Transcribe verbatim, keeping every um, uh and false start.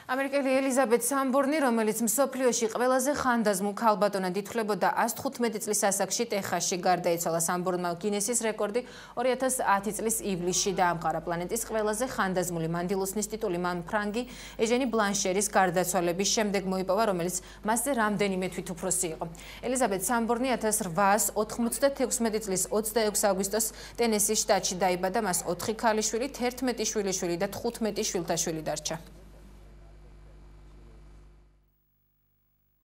ამერიკელი ელიზაბეთ სამბორნი, რომელიც მსოფლიოში ყველაზე ხანდაზმულ ქალბატონად ითვლებოდა ას თხუთმეტი წლის ასაკში ტეხასში გარდაიცვალა. სამბორნმა გინესის რეკორდი ორი ათას ათი წლის ივლისში დაამყარა. პლანეტის ყველაზე ხანდაზმული მანდილოსნის ტიტული მან ფრანგი ეჟენი ბლანშერის გარდაცვალების შემდეგ მოიპოვა, რომელიც მასზე რამდენიმე თვით უფროსი იყო. ელიზაბეთ სამბორნი ათას რვაას ოთხმოცდათექვსმეტი წლის ოცდაექვსი აგვისტოს ტენესის შტატში დაიბადა. მას ოთხი ქალიშვილი, თერთმეტი შვილიშვილი და თხუთმეტი შვილთაშვილი დარჩა.